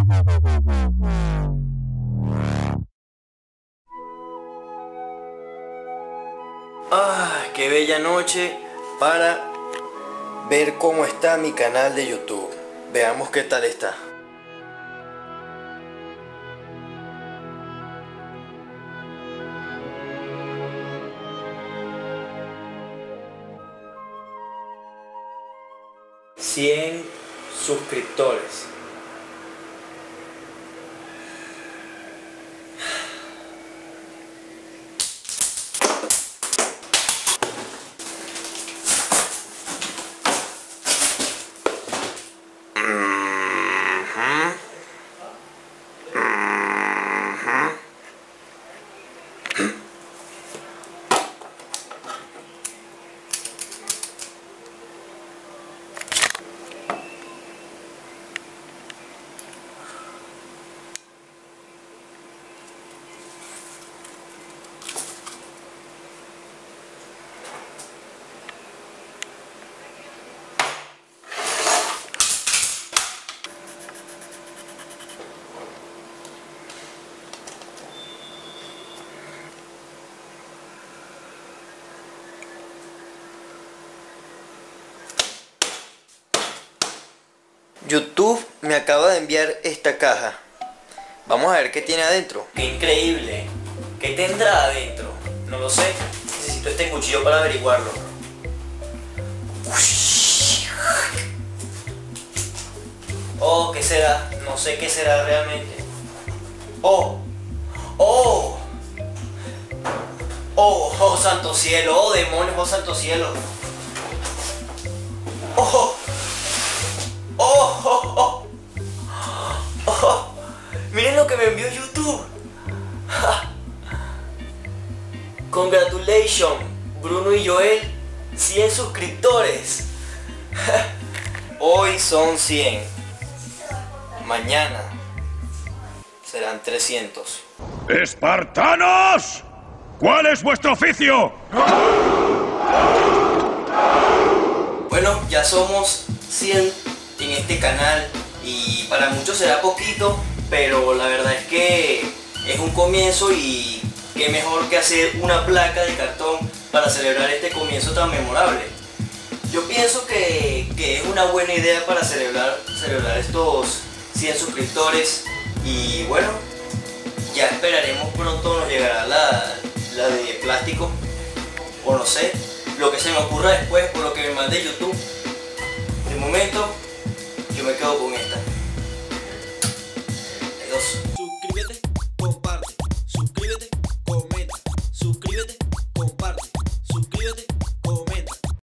Qué bella noche para ver cómo está mi canal de YouTube. Veamos qué tal está. $100 suscriptores. YouTube me acaba de enviar esta caja. Vamos a ver qué tiene adentro. ¡Qué increíble! ¿Qué tendrá adentro? No lo sé. Necesito este cuchillo para averiguarlo. Oh, ¿qué será? No sé qué será realmente. Oh, oh, oh, oh, santo cielo, oh, demonios, oh, santo cielo. Oh, oh, oh, oh, oh. Miren lo que me envió YouTube. Congratulations, Bruno y Joel, 100 suscriptores. Hoy son 100. Mañana serán 300. ¡Espartanos! ¿Cuál es vuestro oficio? Bueno, ya somos 100 en este canal y para muchos será poquito, pero la verdad es que es un comienzo y qué mejor que hacer una placa de cartón para celebrar este comienzo tan memorable. Yo pienso que es una buena idea para celebrar estos 100 suscriptores y bueno, ya esperaremos pronto, nos llegará la de plástico o no sé, lo que se me ocurra después por lo que me mande YouTube. De momento yo me quedo con esta.